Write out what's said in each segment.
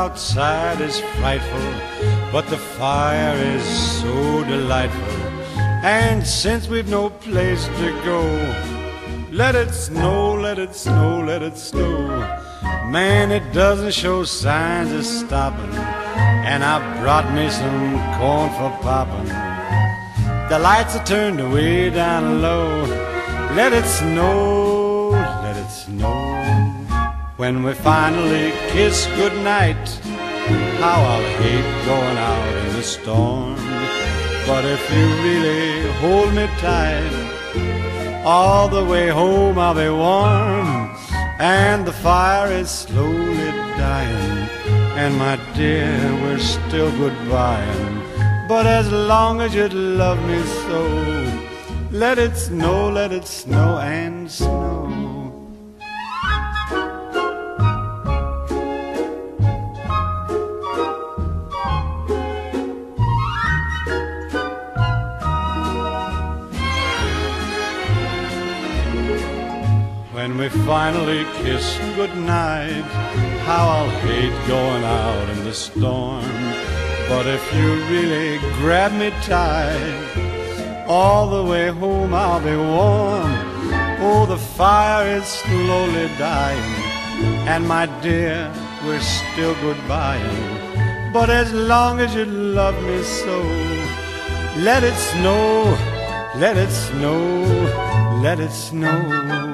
outside is frightful, but the fire is so delightful. And since we've no place to go, let it snow, let it snow, let it snow. Man, it doesn't show signs of stopping, and I brought me some corn for popping. The lights are turned way down low. Let it snow, let it snow. When we finally kiss goodnight, how I'll hate going out in the storm. But if you really hold me tight, all the way home I'll be warm. And the fire is slowly dying, and my dear, we're still goodbying. But as long as you love me so, let it snow and snow. When we finally kiss goodnight, how I'll hate going out in the storm. But if you really grab me tight, all the way home I'll be warm. Oh, the fire is slowly dying, and my dear, we're still goodbying. But as long as you love me so, let it snow, let it snow, let it snow.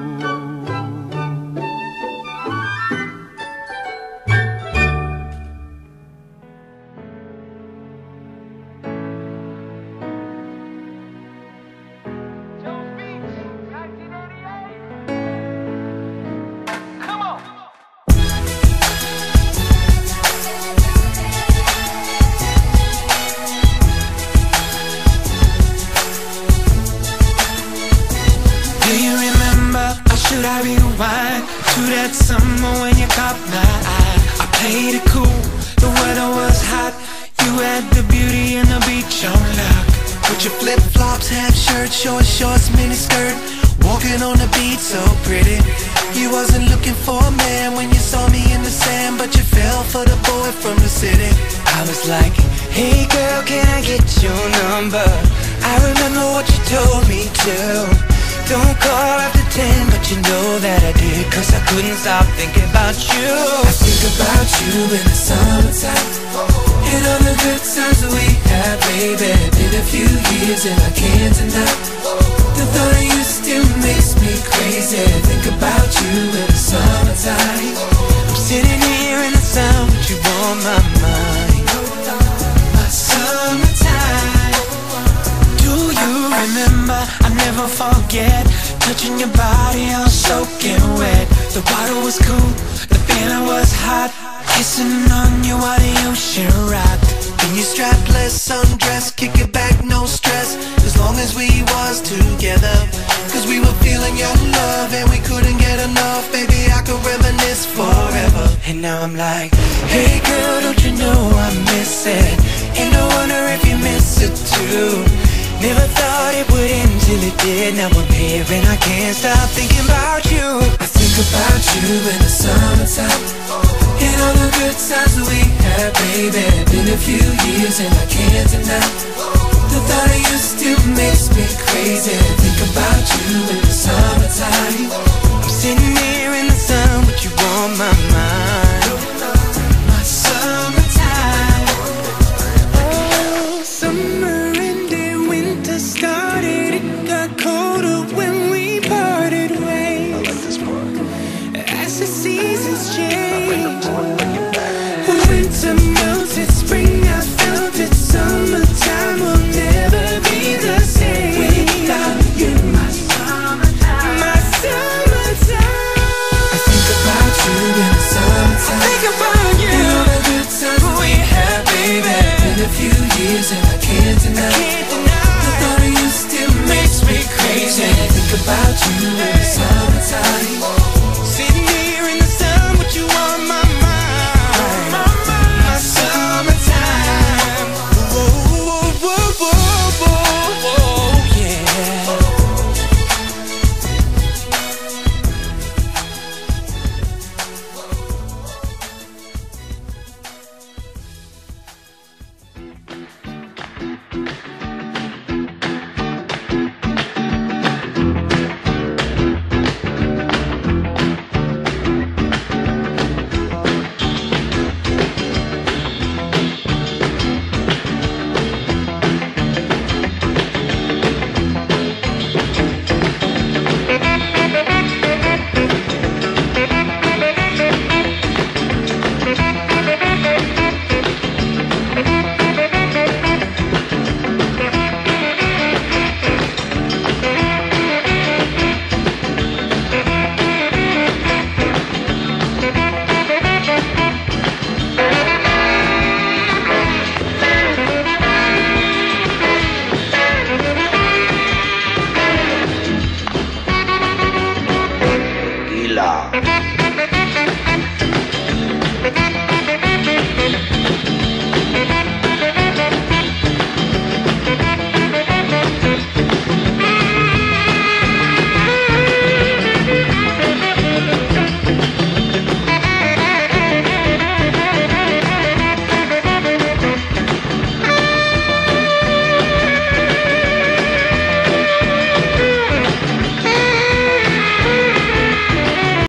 Should I rewind to that summer when you caught my eye? I played it cool, the weather was hot. You had the beauty and the beach on lock. With your flip-flops, half shirt, short shorts, mini skirt, walking on the beach so pretty. You wasn't looking for a man when you saw me in the sand, but you fell for the boy from the city. I was like, hey girl, can I get your number? I remember what you told me to. Don't call after 10, but you know that I did, cause I couldn't stop thinking about you. I think about you in the summertime, and all the good times that we had, baby. Been a few years and I can't deny the thought of you still makes me crazy. Think about you in the summertime. I'm sitting here in the sun, but you on my mind. My summertime. Do you remember? I never forget touching your body, all soaking wet. The water was cool, the feeling was hot. Kissing on you while the ocean rocked. Then you strapless, undressed, kick it back, no stress. As long as we was together, cause we were feeling your love and we couldn't get enough. Baby, I could reminisce forever. And now I'm like, hey girl, don't you know I miss it? And I wonder if you miss it too. Never thought it would end till it did. Now I'm here and I can't stop thinking about you. I think about you in the summertime, and all the good times that we had, baby. Been a few years and I can't deny the thought of you still makes me crazy. Think about you in the summertime. I'm sitting here